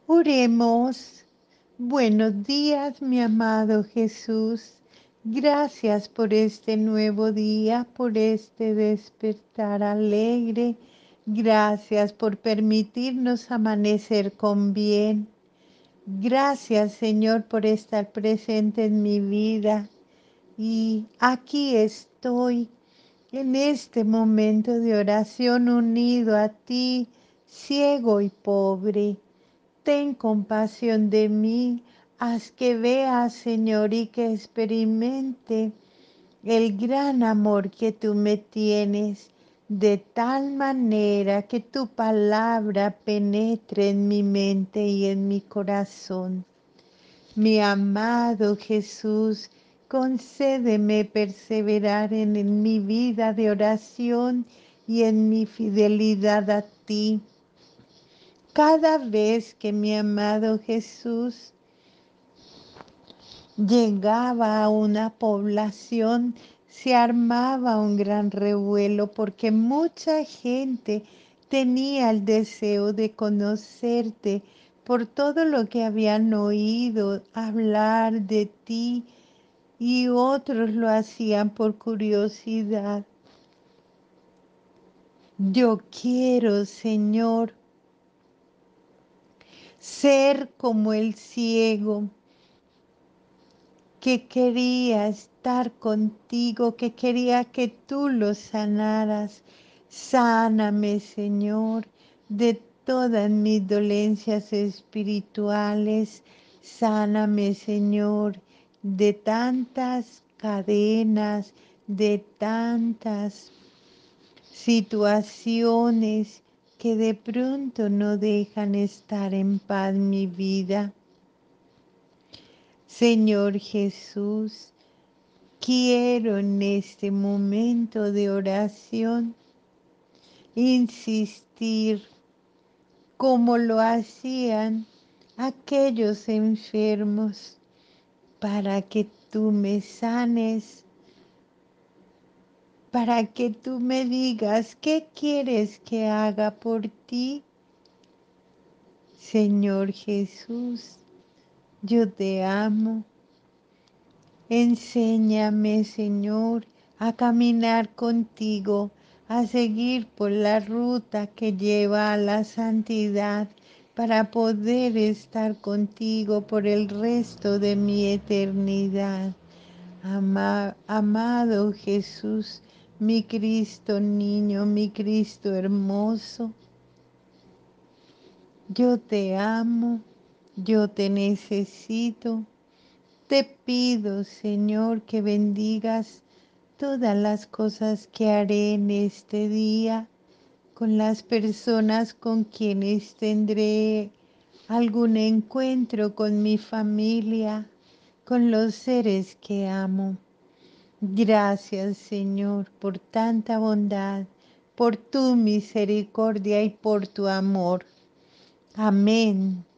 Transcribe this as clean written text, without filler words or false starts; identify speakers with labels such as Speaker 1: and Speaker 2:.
Speaker 1: Oremos. Buenos días, mi amado Jesús. Gracias por este nuevo día, por este despertar alegre. Gracias por permitirnos amanecer con bien. Gracias, Señor, por estar presente en mi vida. Y aquí estoy en este momento de oración unido a ti, ciego y pobre. Ten compasión de mí, haz que vea, Señor, y que experimente el gran amor que tú me tienes, de tal manera que tu palabra penetre en mi mente y en mi corazón. Mi amado Jesús, concédeme perseverar en mi vida de oración y en mi fidelidad a ti. Cada vez que mi amado Jesús llegaba a una población, se armaba un gran revuelo porque mucha gente tenía el deseo de conocerte por todo lo que habían oído hablar de ti y otros lo hacían por curiosidad. Yo quiero, Señor, ser como el ciego que quería estar contigo, que quería que tú lo sanaras. Sáname, Señor, de todas mis dolencias espirituales. Sáname, Señor, de tantas cadenas, de tantas situaciones que de pronto no dejan estar en paz mi vida. Señor Jesús, quiero en este momento de oración insistir como lo hacían aquellos enfermos para que tú me sanes, para que tú me digas qué quieres que haga por ti. Señor Jesús, yo te amo. Enséñame, Señor, a caminar contigo, a seguir por la ruta que lleva a la santidad para poder estar contigo por el resto de mi eternidad. Amado Jesús, mi Cristo niño, mi Cristo hermoso, yo te amo, yo te necesito. Te pido, Señor, que bendigas todas las cosas que haré en este día, con las personas con quienes tendré algún encuentro, con mi familia, con los seres que amo. Gracias, Señor, por tanta bondad, por tu misericordia y por tu amor. Amén.